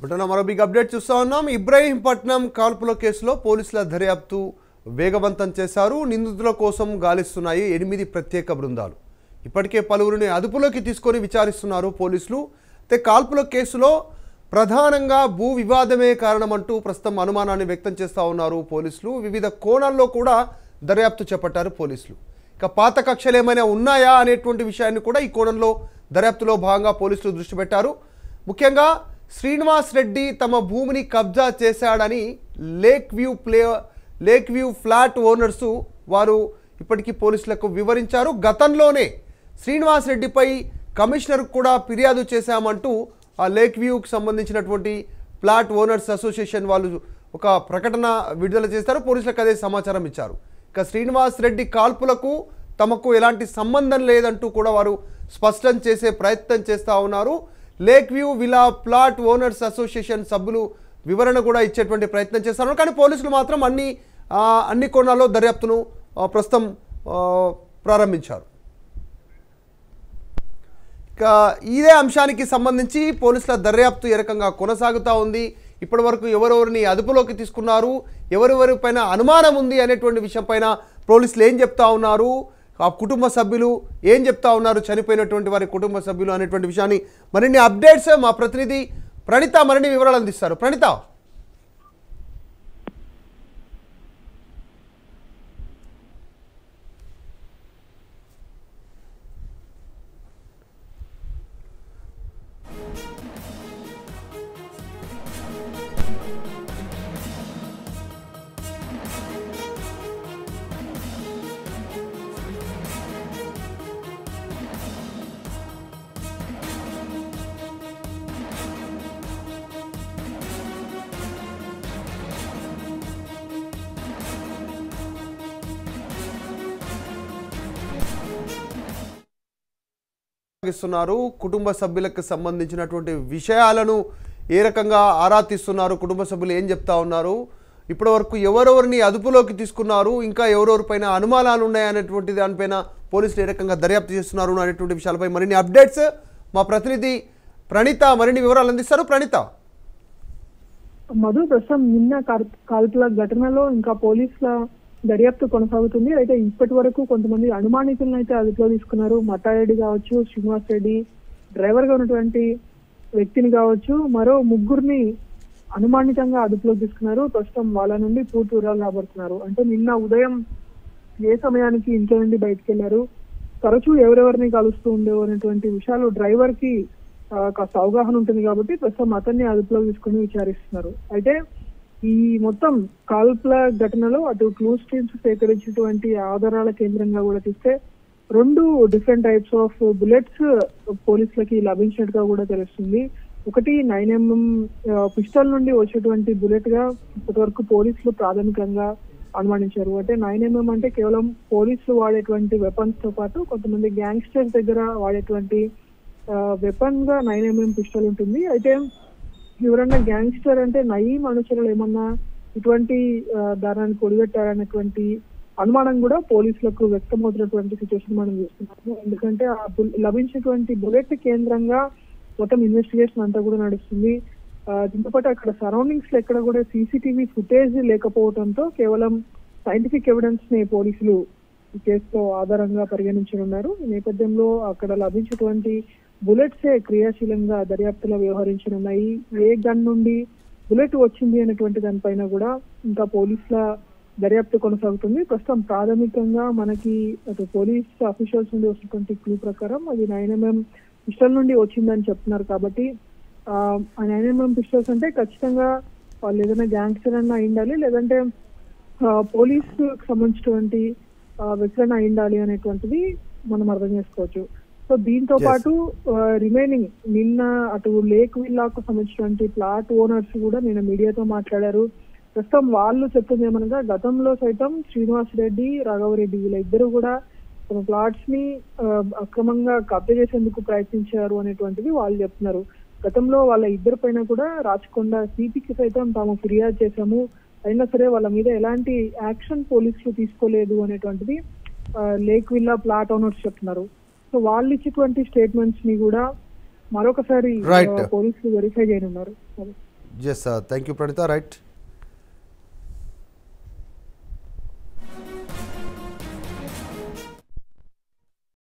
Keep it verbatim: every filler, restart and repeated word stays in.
బుటన మరో big update చూస్తా ఉన్నాం. ఇబ్రహీంపట్నం కాల్పుల కేసులో పోలీసుల దర్యాప్తు వేగవంతం చేశారు. నిందితుల కోసం గాలిస్తున్నాయి ఎనిమిది ప్రత్యేక బృందాలు. ఇప్పటికే పలువురిని అదుపులోకి తీసుకొని విచారిస్తున్నారు పోలీసులు. అయితే కాల్పుల కేసులో ప్రధానంగా భూ వివాదమే కారణమంటూ ప్రస్తుతం అనుమానాన్ని వ్యక్తం చేస్తూ ఉన్నారు పోలీసులు. వివిధ కోణాల్లో కూడా దర్యాప్తు చేపట్టారు పోలీసులు. ఇక పాత కక్షలు ఏమైనా ఉన్నాయా అనేటువంటి విషయాన్ని కూడా ఈ కోణంలో దర్యాప్తులో భాగంగా పోలీసులు దృష్టి పెట్టారు. ముఖ్యంగా శ్రీనివాస్ రెడ్డి తమ భూమిని కబ్జా చేశాడని lake view play lake view flat owners వారు ఇప్పటికీ పోలీసులకు వివరించారు. గతంలోనే శ్రీనివాస్ రెడ్డిపై కమిషనర్ కూడా ఫిర్యాదు చేశామంటూ ఆ లేక్ వ్యూకి సంబంధించినటువంటి ఫ్లాట్ ఓనర్స్ అసోసియేషన్ వాళ్ళు ఒక ప్రకటన విడుదల చేస్తారు. పోలీసులకు అదే సమాచారం ఇచ్చారు. ఇక శ్రీనివాస్ రెడ్డి కాల్పులకు తమకు ఎలాంటి సంబంధం లేదంటూ కూడా వారు స్పష్టం చేసే ప్రయత్నం చేస్తూ ఉన్నారు. Lake view villa plot owners association సభ్యులు వివరణ కూడా ఇచ్చేటువంటి ప్రయత్నం చేస్తున్నారు. కానీ పోలీసులు మాత్రం అన్ని అన్ని కోణాల్లో దర్యాప్తును ప్రస్తుతం ప్రారంభించారు. ఇక ఇదే అంశానికి సంబంధించి పోలీసుల దర్యాప్తు ఏ రకంగా కొనసాగుతూ ఉంది, ఇప్పటి వరకు ఎవరెవరిని అదుపులోకి తీసుకున్నారు, ఎవరెవరిపైన అనుమానం ఉంది అనేటువంటి విషయం పైన పోలీసులు ఏం చెప్తా ఉన్నారు, ఆ కుటుంబ సభ్యులు ఏం చెప్తా ఉన్నారు, చనిపోయినటువంటి వారి కుటుంబ సభ్యులు అనేటువంటి విషయాన్ని మరిన్ని అప్డేట్స్ మా ప్రతినిధి ప్రణిత మరిన్ని వివరాలు అందిస్తారు. ప్రణిత, ఇస్తున్నారు కుటుంబ సభ్యులకు సంబంధించినటువంటి విషయాలను ఏ రకంగా ఆరా తీస్తున్నారు, కుటుంబ సభ్యులు ఏం చెప్తా ఉన్నారు, ఇప్పటి వరకు ఎవరెవరిని అదుపులోకి తీసుకున్నారు, ఇంకా ఎవరెవరిపైన అనుమానాలు ఉన్నాయనేటువంటి దానిపైన పోలీసులు ఏ రకంగా దర్యాప్తు చేస్తున్నారు అనేటువంటి విషయాలపై మరిన్ని అప్డేట్స్ మా ప్రతినిధి ప్రణిత మరిన్ని వివరాలు అందిస్తారు. ప్రణిత, మధు, ప్రస్తుతం నిన్న కాల్పుల ఘటనలో ఇంకా పోలీసుల దర్యాప్తు కొనసాగుతుంది. అయితే ఇప్పటి వరకు కొంతమంది అనుమానితులను అయితే అదుపులో తీసుకున్నారు. మట్టారెడ్డి కావచ్చు, శ్రీనివాస్ రెడ్డి డ్రైవర్ గా ఉన్నటువంటి వ్యక్తిని కావచ్చు, మరో ముగ్గురిని అనుమానితంగా అదుపులోకి తీసుకున్నారు. ప్రస్తుతం వాళ్ళ నుండి పూర్తి వివరాలు రాబడుతున్నారు. అంటే నిన్న ఉదయం ఏ సమయానికి ఇంట్లో నుండి బయటకు వెళ్లారు, తరచూ ఎవరెవరిని కలుస్తూ ఉండేవు అనేటువంటి విషయాలు డ్రైవర్ కి కాస్త అవగాహన ఉంటుంది కాబట్టి ప్రస్తుతం అతన్ని అదుపులోకి తీసుకుని విచారిస్తున్నారు. అయితే ఈ మొత్తం కాల్పుల ఘటనలో అటు క్లూస్ టీమ్స్ సేకరించినటువంటి ఆధారాల కేంద్రంగా కూడా చూస్తే రెండు డిఫరెంట్ టైప్స్ ఆఫ్ బుల్లెట్స్ పోలీసులకి లభించినట్టుగా కూడా తెలుస్తుంది. ఒకటి నైన్ ఎంఎం పిస్టల్ నుండి వచ్చేటువంటి బుల్లెట్ గా ఇప్పటి వరకు పోలీసులు ప్రాథమికంగా అనుమానించారు. అంటే నైన్ ఎంఎం అంటే కేవలం పోలీసులు వాడేటువంటి వెపన్స్ తో పాటు కొంతమంది గ్యాంగ్స్టర్స్ దగ్గర వాడేటువంటి వెపన్ గా నైన్ ఎంఎం పిస్టల్ ఉంటుంది. అయితే ఎవరన్నా గ్యాంగ్స్టర్ అంటే నయీం అనుచరులు ఏమన్నా ఇటువంటి దారాన్ని కొడిగట్టారనేటువంటి అనుమానం కూడా పోలీసులకు వ్యక్తమవుతున్నటువంటి సిచ్యువేషన్ మనం చూస్తున్నాము. ఎందుకంటే ఆ లభించినటువంటి బుల్లెట్ కేంద్రంగా మొత్తం ఇన్వెస్టిగేషన్ అంతా కూడా నడుస్తుంది. దీంతో పాటు అక్కడ సరౌండింగ్స్ లో ఎక్కడ కూడా సీసీటీవీ ఫుటేజ్ లేకపోవడంతో కేవలం సైంటిఫిక్ ఎవిడెన్స్ ని పోలీసులు ఈ కేసులో ఆధారంగా పరిగణించనున్నారు. ఈ నేపథ్యంలో అక్కడ లభించినటువంటి బుల్లెట్సే క్రియాశీలంగా దర్యాప్తులో వ్యవహరించనున్నాయి. ఏ గన్ నుండి బుల్లెట్ వచ్చింది అనేటువంటి దానిపైన కూడా ఇంకా పోలీసుల దర్యాప్తు కొనసాగుతుంది. ప్రస్తుతం ప్రాథమికంగా మనకి అటు పోలీస్ అఫీషియల్స్ నుండి వచ్చినటువంటి క్లూ ప్రకారం అది నైన్ ఎంఎం పిస్టల్ నుండి వచ్చిందని చెప్తున్నారు. కాబట్టి ఆ నైన్ ఎంఎం పిస్టల్స్ అంటే ఖచ్చితంగా వాళ్ళు ఏదైనా గ్యాంగ్స్టర్ అన్నా అయిండాలి, లేదంటే పోలీస్ సంబంధించినటువంటి వ్యక్తులన్నా అయిండాలి అనేటువంటిది మనం అర్థం చేసుకోవచ్చు. సో దీంతో పాటు రిమైనింగ్ నిన్న అటు లేక్ విల్లాకు సంబంధించినటువంటి ప్లాట్ ఓనర్స్ కూడా నిన్న మీడియాతో మాట్లాడారు. ప్రస్తుతం వాళ్ళు చెప్తుంది ఏమనగా గతంలో సైతం శ్రీనివాస్ రెడ్డి, రాఘవరెడ్డి వీళ్ళ ఇద్దరు కూడా తమ ప్లాట్స్ ని అక్రమంగా కబ్జా చేసేందుకు ప్రయత్నించారు అనేటువంటిది వాళ్ళు చెప్తున్నారు. గతంలో వాళ్ళ ఇద్దరి పైన కూడా రాచకొండ సిపికి సైతం తాము ఫిర్యాదు చేశాము, అయినా సరే వాళ్ళ మీద ఎలాంటి యాక్షన్ పోలీసులు తీసుకోలేదు అనేటువంటిది లేక్ విల్లా ప్లాట్ ఓనర్స్ చెప్తున్నారు. సో వాళ్ళు ఇచ్చేటువంటి స్టేట్మెంట్స్ ని కూడా మరొకసారి పోలీసులు వెరిఫై చేయనున్నారు. Yes thank you Praneetha right